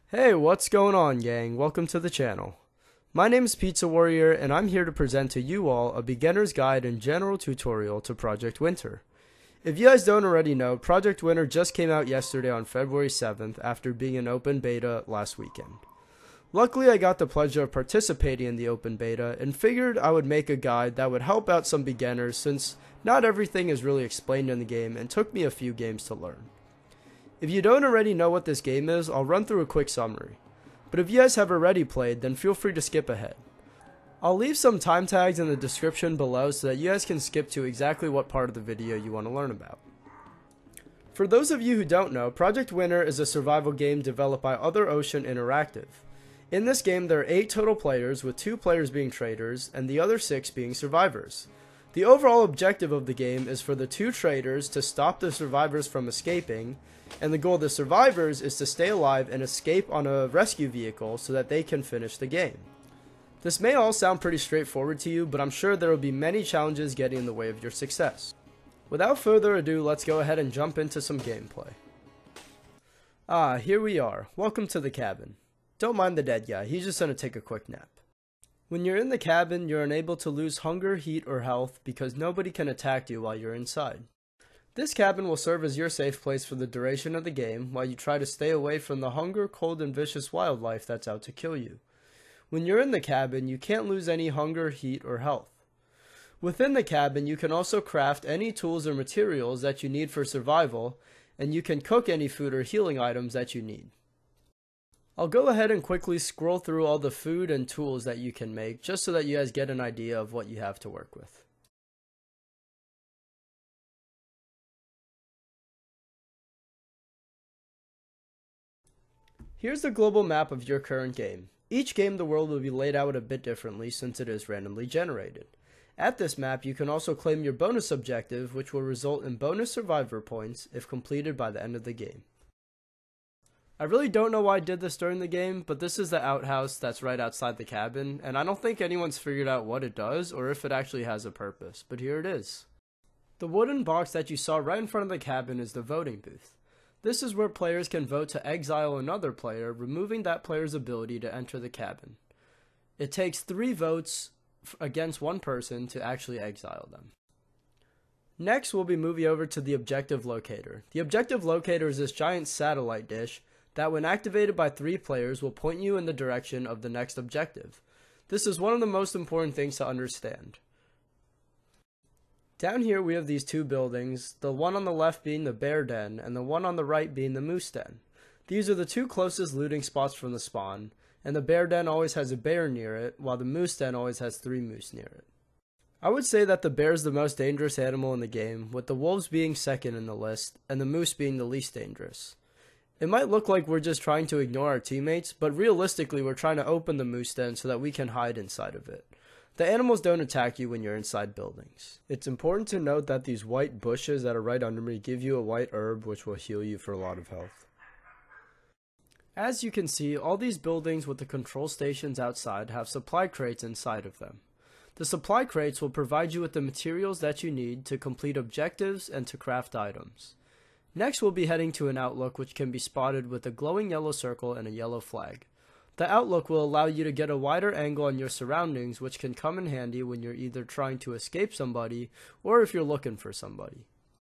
Hey, what's going on, gang? Welcome to the channel. My name is Pizza Warrior, and I'm here to present to you all a beginner's guide and general tutorial to Project Winter. If you guys don't already know, Project Winter just came out yesterday on February 7th after being in open beta last weekend. Luckily, I got the pleasure of participating in the open beta and figured I would make a guide that would help out some beginners since not everything is really explained in the game and took me a few games to learn. If you don't already know what this game is, I'll run through a quick summary. But if you guys have already played, then feel free to skip ahead. I'll leave some time tags in the description below so that you guys can skip to exactly what part of the video you want to learn about. For those of you who don't know, Project Winter is a survival game developed by Other Ocean Interactive. In this game, there are 8 total players, with 2 players being traitors and the other 6 being survivors. The overall objective of the game is for the 2 traitors to stop the survivors from escaping, and the goal of the survivors is to stay alive and escape on a rescue vehicle so that they can finish the game. This may all sound pretty straightforward to you, but I'm sure there will be many challenges getting in the way of your success. Without further ado, let's go ahead and jump into some gameplay. Here we are. Welcome to the cabin. Don't mind the dead guy, he's just gonna take a quick nap. When you're in the cabin, you're unable to lose hunger, heat, or health because nobody can attack you while you're inside. This cabin will serve as your safe place for the duration of the game while you try to stay away from the hunger, cold, and vicious wildlife that's out to kill you. When you're in the cabin, you can't lose any hunger, heat, or health. Within the cabin, you can also craft any tools or materials that you need for survival, and you can cook any food or healing items that you need. I'll go ahead and quickly scroll through all the food and tools that you can make just so that you guys get an idea of what you have to work with. Here's the global map of your current game. Each game the world will be laid out a bit differently since it is randomly generated. At this map you can also claim your bonus objective, which will result in bonus survivor points if completed by the end of the game. I really don't know why I did this during the game, but this is the outhouse that's right outside the cabin, and I don't think anyone's figured out what it does or if it actually has a purpose, but here it is. The wooden box that you saw right in front of the cabin is the voting booth. This is where players can vote to exile another player, removing that player's ability to enter the cabin. It takes 3 votes against one person to actually exile them. Next, we'll be moving over to the objective locator. The objective locator is this giant satellite dish that, when activated by 3 players, will point you in the direction of the next objective. This is one of the most important things to understand. Down here we have these 2 buildings, the one on the left being the bear den and the one on the right being the moose den. These are the 2 closest looting spots from the spawn, and the bear den always has a bear near it, while the moose den always has 3 moose near it. I would say that the bear is the most dangerous animal in the game, with the wolves being second in the list, and the moose being the least dangerous. It might look like we're just trying to ignore our teammates, but realistically we're trying to open the moose den so that we can hide inside of it. The animals don't attack you when you're inside buildings. It's important to note that these white bushes that are right under me give you a white herb which will heal you for a lot of health. As you can see, all these buildings with the control stations outside have supply crates inside of them. The supply crates will provide you with the materials that you need to complete objectives and to craft items. Next we'll be heading to an outlook which can be spotted with a glowing yellow circle and a yellow flag. The outlook will allow you to get a wider angle on your surroundings, which can come in handy when you're either trying to escape somebody or if you're looking for somebody.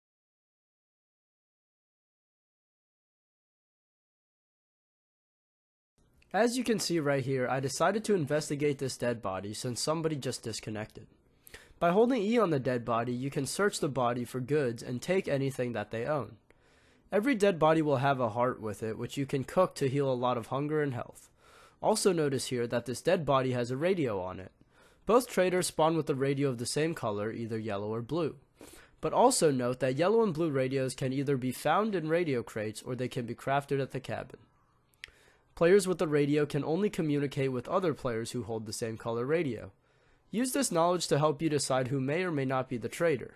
As you can see right here, I decided to investigate this dead body since somebody just disconnected. By holding E on the dead body, you can search the body for goods and take anything that they own. Every dead body will have a heart with it, which you can cook to heal a lot of hunger and health. Also notice here that this dead body has a radio on it. Both traitors spawn with a radio of the same color, either yellow or blue. But also note that yellow and blue radios can either be found in radio crates or they can be crafted at the cabin. Players with the radio can only communicate with other players who hold the same color radio. Use this knowledge to help you decide who may or may not be the traitor.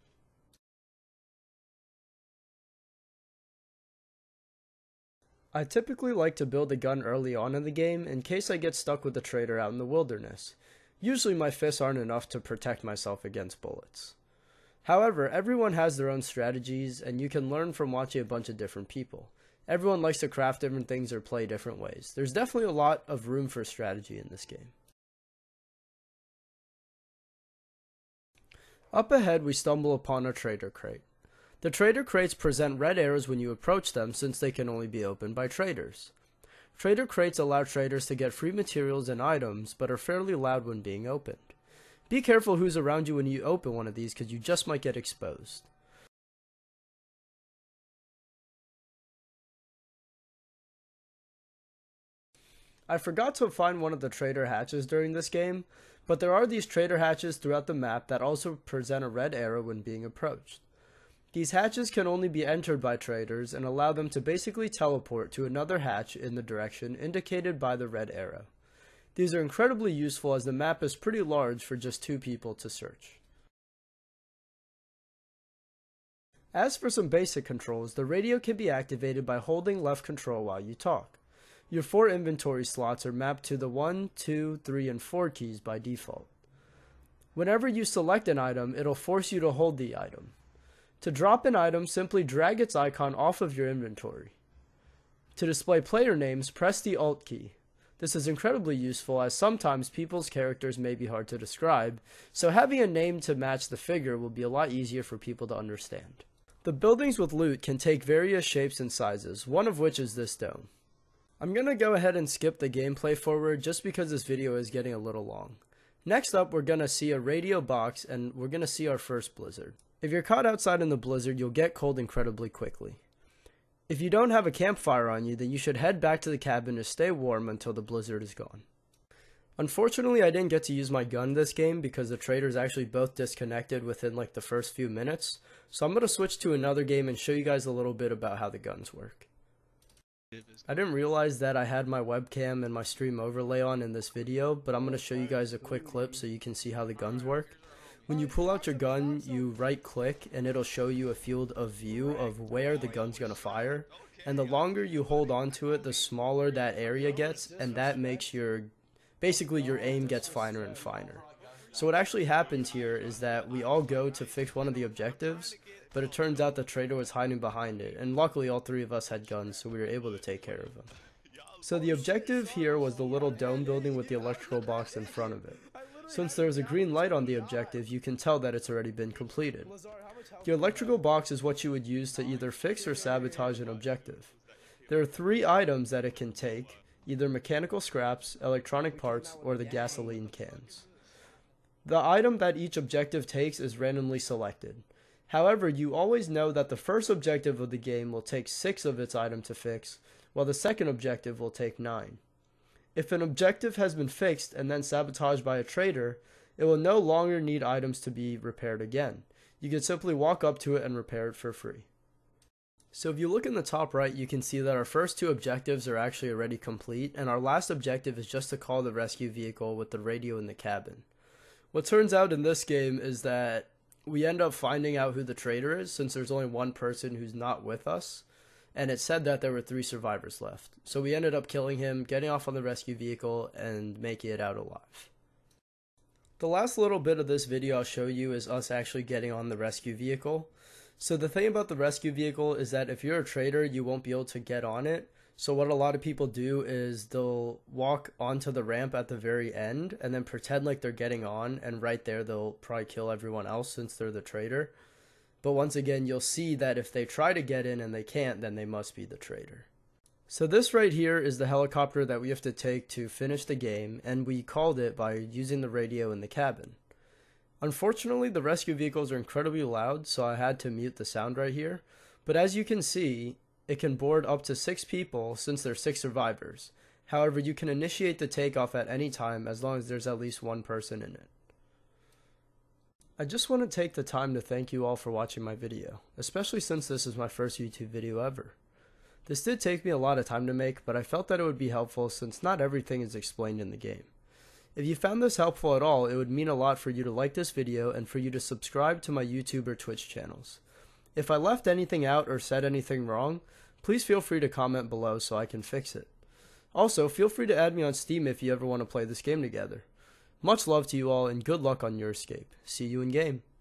I typically like to build a gun early on in the game in case I get stuck with a traitor out in the wilderness. Usually my fists aren't enough to protect myself against bullets. However, everyone has their own strategies and you can learn from watching a bunch of different people. Everyone likes to craft different things or play different ways. There's definitely a lot of room for strategy in this game. Up ahead, we stumble upon a Traitor crate. The Traitor crates present red arrows when you approach them, since they can only be opened by traders. Traitor crates allow traders to get free materials and items, but are fairly loud when being opened. Be careful who's around you when you open one of these, because you just might get exposed. I forgot to find one of the Traitor hatches during this game, but there are these Traitor hatches throughout the map that also present a red arrow when being approached. These hatches can only be entered by traders and allow them to basically teleport to another hatch in the direction indicated by the red arrow. These are incredibly useful as the map is pretty large for just 2 people to search. As for some basic controls, the radio can be activated by holding left control while you talk. Your 4 inventory slots are mapped to the 1, 2, 3, and 4 keys by default. Whenever you select an item, it'll force you to hold the item. To drop an item, simply drag its icon off of your inventory. To display player names, press the Alt key. This is incredibly useful as sometimes people's characters may be hard to describe, so having a name to match the figure will be a lot easier for people to understand. The buildings with loot can take various shapes and sizes, one of which is this dome. I'm going to go ahead and skip the gameplay forward just because this video is getting a little long. Next up, we're going to see a radio box and we're going to see our first blizzard. If you're caught outside in the blizzard, you'll get cold incredibly quickly. If you don't have a campfire on you, then you should head back to the cabin to stay warm until the blizzard is gone. Unfortunately, I didn't get to use my gun this game because the traders actually both disconnected within like the first few minutes, so I'm going to switch to another game and show you guys a little bit about how the guns work. I didn't realize that I had my webcam and my stream overlay on in this video, but I'm going to show you guys a quick clip so you can see how the guns work. When you pull out your gun, you right click and it'll show you a field of view of where the gun's going to fire, and the longer you hold on to it, the smaller that area gets, and that makes basically your aim gets finer and finer. So what actually happens here is that we all go to fix one of the objectives, but it turns out the Traitor was hiding behind it, and luckily all 3 of us had guns, so we were able to take care of him. So the objective here was the little dome building with the electrical box in front of it. Since there is a green light on the objective, you can tell that it's already been completed. The electrical box is what you would use to either fix or sabotage an objective. There are 3 items that it can take, either mechanical scraps, electronic parts, or the gasoline cans. The item that each objective takes is randomly selected. However, you always know that the first objective of the game will take 6 of its item to fix, while the second objective will take 9. If an objective has been fixed and then sabotaged by a traitor, it will no longer need items to be repaired again. You can simply walk up to it and repair it for free. So if you look in the top right, you can see that our first 2 objectives are actually already complete, and our last objective is just to call the rescue vehicle with the radio in the cabin. What turns out in this game is that we end up finding out who the traitor is, since there's only one person who's not with us, and it said that there were 3 survivors left. So we ended up killing him, getting off on the rescue vehicle, and making it out alive. The last little bit of this video I'll show you is us actually getting on the rescue vehicle. So the thing about the rescue vehicle is that if you're a traitor, you won't be able to get on it. So what a lot of people do is they'll walk onto the ramp at the very end and then pretend like they're getting on, and right there they'll probably kill everyone else since they're the traitor. But once again, you'll see that if they try to get in and they can't, then they must be the traitor. So this right here is the helicopter that we have to take to finish the game, and we called it by using the radio in the cabin. Unfortunately, the rescue vehicles are incredibly loud, so I had to mute the sound right here. But as you can see, it can board up to 6 people since there's 6 survivors. However, you can initiate the takeoff at any time as long as there's at least 1 person in it. I just want to take the time to thank you all for watching my video, especially since this is my first YouTube video ever. This did take me a lot of time to make, but I felt that it would be helpful since not everything is explained in the game. If you found this helpful at all, it would mean a lot for you to like this video and for you to subscribe to my YouTube or Twitch channels. If I left anything out or said anything wrong, please feel free to comment below so I can fix it. Also, feel free to add me on Steam if you ever want to play this game together. Much love to you all and good luck on your escape. See you in game.